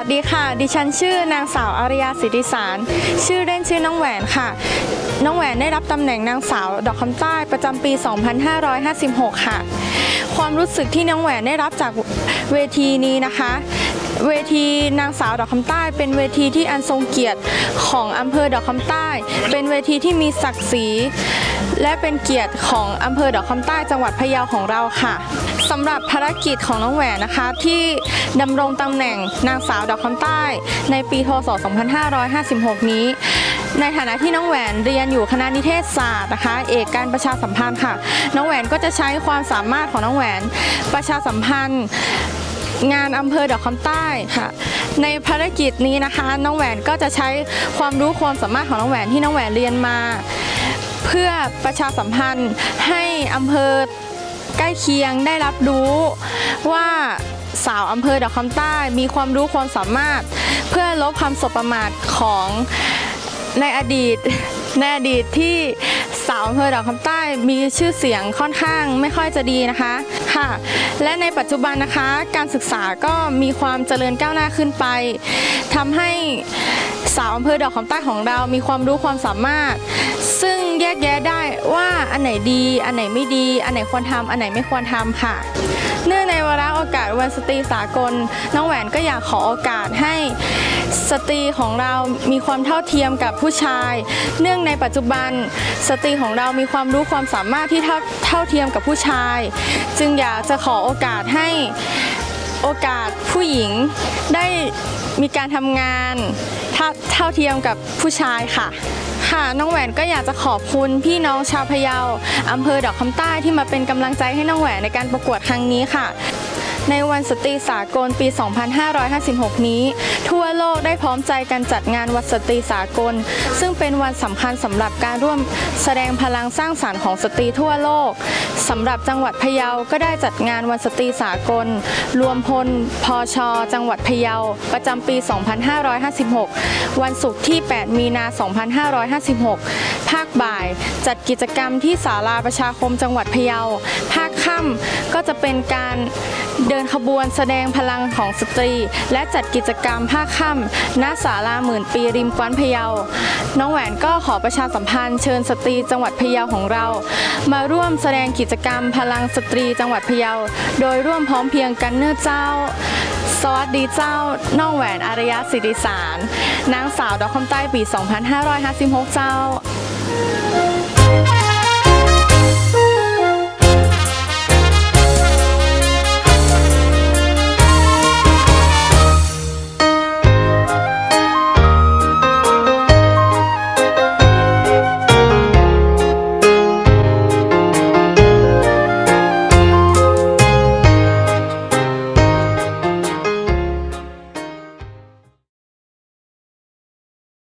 วัสดีค่ะดิฉันชื่อนางสาวอาริยาสิทธิสารชื่อเล่นชื่อน้องแหวนค่ะน้องแหวนได้รับตำแหน่งนางสาวดอกคำใต้ประจำปี 2556 ค่ะความรู้สึกที่น้องแหวนได้รับจากเวทีนี้นะคะเวทีนางสาวดอกคำใต้เป็นเวทีที่อันทรงเกียรติของอำเภอดอกคำใต้เป็นเวทีที่มีศักดิ์ศรีและเป็นเกียรติของอำเภอดอกคำใต้จังหวัดพะเยาของเราค่ะสำหรับภารกิจของน้องแหวนนะคะที่ดำรงตำแหน่งนางสาวดอกคำใต้ในปีพ.ศ. 2556 นี้ในฐานะที่น้องแหวนเรียนอยู่คณะนิเทศศาสตร์นะคะเอกการประชาสัมพันธ์ค่ะน้องแหวนก็จะใช้ความสามารถของน้องแหวนประชาสัมพันธ์งานอำเภอดอกคำใต้ค่ะในภารกิจนี้นะคะน้องแหวนก็จะใช้ความรู้ความสามารถของน้องแหวนที่น้องแหวนเรียนมาเพื่อประชาสัมพันธ์ให้อำเภอใกล้เคียงได้รับรู้ว่าสาวอำเภอดอกคำใต้มีความรู้ความสามารถเพื่อลบคำสบประมาทของในอดีตที่สาวอำเภอดอกคำใต้มีชื่อเสียงค่อนข้างไม่ค่อยจะดีนะคะค่ะและในปัจจุบันนะคะการศึกษาก็มีความเจริญก้าวหน้าขึ้นไปทำให้สาวอำเภอดอกคำใต้ของเรามีความรู้ความสามารถซึ่งแยกแยะได้ว่าอันไหนดีอันไหนไม่ดีอันไหนควรทำอันไหนไม่ควรทำค่ะเนื่องในวาระโอกาสวันสตรีสากลน้องแหวนก็อยากขอโอกาสให้สตรีของเรามีความเท่าเทียมกับผู้ชายเนื่องในปัจจุบันสตรีของเรามีความรู้ความสามารถที่เท่าเทียมกับผู้ชายจึงอยากจะขอโอกาสให้โอกาสผู้หญิงได้มีการทำงานเท่าเทียมกับผู้ชายค่ะน้องแหวนก็อยากจะขอบคุณพี่น้องชาวพะเยาอำเภอดอกคำใต้ที่มาเป็นกำลังใจให้น้องแหวนในการประกวดครั้งนี้ค่ะในวันสตรีสากลปี 2556 นี้ทั่วโลกได้พร้อมใจกันจัดงานวันสตรีสากลซึ่งเป็นวันสำคัญสำหรับการร่วมแสดงพลังสร้างสรรค์ของสตรีทั่วโลกสำหรับจังหวัดพะเยาก็ได้จัดงานวันสตรีสากลรวมพลพช.จังหวัดพะเยาประจำปี 2556 วันศุกร์ที่ 8 มีนา 2556 ภาคบ่ายจัดกิจกรรมที่ศาลาประชาคมจังหวัดพะเยาภาคค่ำก็จะเป็นการเดินขบวนแสดงพลังของสตรีและจัดกิจกรรมภาคค่ำณศาลาหมื่นปีริมกว้านพะเยาน้องแหวนก็ขอประชาสัมพันธ์เชิญสตรีจังหวัดพะเยาของเรามาร่วมแสดงกิจกรรมพลังสตรีจังหวัดพะเยาโดยร่วมพร้อมเพรียงกันเนื้อเจ้าสวัสดีเจ้าน้องแหวนอารยะสิริสารนางสาวดอกคำใต้ปี 2556 เจ้า